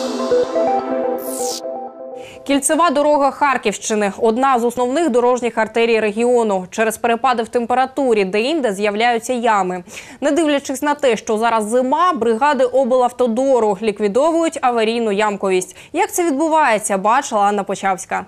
Кільцева дорога Харківщини – одна з основних дорожніх артерій регіону. Через перепади в температурі де-інде з'являються ями. Не дивлячись на те, що зараз зима, бригади облавтодору ліквідовують аварійну ямковість. Як це відбувається, бачила Анна Почавська.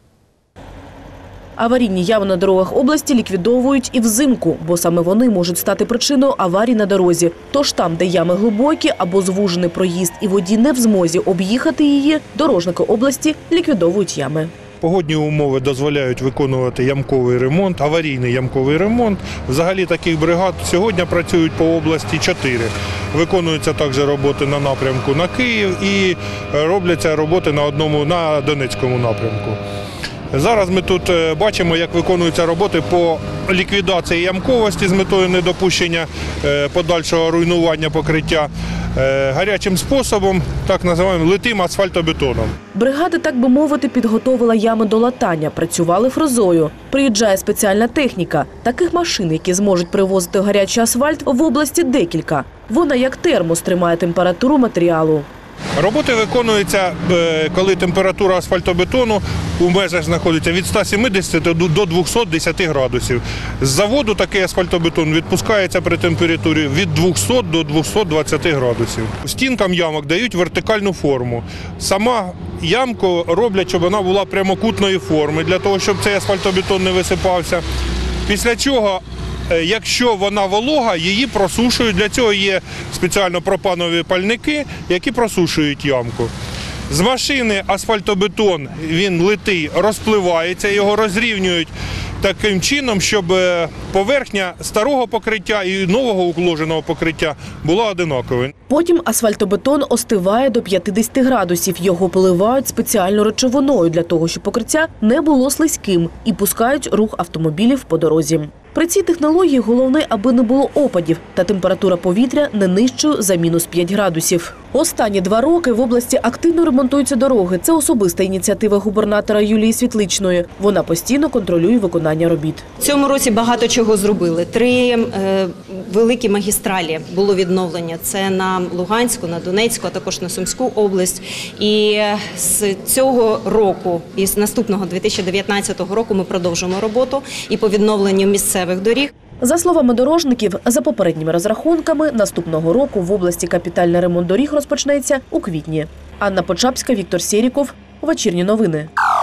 Аварійні ями на дорогах області ліквідовують і взимку, бо саме вони можуть стати причиною аварій на дорозі. Тож там, де ями глибокі або звужений проїзд і водій не в змозі об'їхати її, дорожники області ліквідовують ями. Погодні умови дозволяють виконувати ямковий ремонт, аварійний ямковий ремонт. Взагалі таких бригад сьогодні працюють по області 4. Виконуються також роботи на напрямку на Київ і робляться роботи на Донецькому напрямку. Зараз ми тут бачимо, як виконуються роботи по ліквідації ямковості з метою недопущення подальшого руйнування покриття. Гарячим способом, так називаємо, литим асфальтобетоном. Бригади, так би мовити, підготовила ями до латання, працювали фрезою. Приїжджає спеціальна техніка. Таких машин, які зможуть привозити гарячий асфальт, в області декілька. Вона як термос тримає температуру матеріалу. Роботи виконуються, коли температура асфальтобетону у межах знаходиться від 170 до 210 градусів. З заводу такий асфальтобетон відпускається при температурі від 200 до 220 градусів. Стінкам ямок дають вертикальну форму. Сама ямку роблять, щоб вона була прямокутної форми, для того, щоб цей асфальтобетон не висипався. Після чого, якщо вона волога, її просушують. Для цього є спеціально пропанові пальники, які просушують ямку. З машини асфальтобетон, він литий, розпливається, його розрівнюють таким чином, щоб поверхня старого покриття і нового уложеного покриття була одинаковою. Потім асфальтобетон остиває до 50 градусів. Його поливають спеціальною речовиною для того, щоб покриття не було слизьким, і пускають рух автомобілів по дорозі. При цій технології головне, аби не було опадів та температура повітря не нижчою за мінус 5 градусів. Останні 2 роки в області активно ремонтуються дороги. Це особиста ініціатива губернатора Юлії Світличної. Вона постійно контролює виконання робіт. В цьому році багато чого зробили. 3 великі магістралі було відновлення. Це на Луганську, на Донецьку, а також на Сумську область. І з цього року, і з наступного 2019 року ми продовжуємо роботу і по відновленню місцевих доріг. За словами дорожників, за попередніми розрахунками, наступного року в області капітальний ремонт доріг розпочнеться у квітні. Анна Почапська, Віктор Сєріков. Вечірні новини.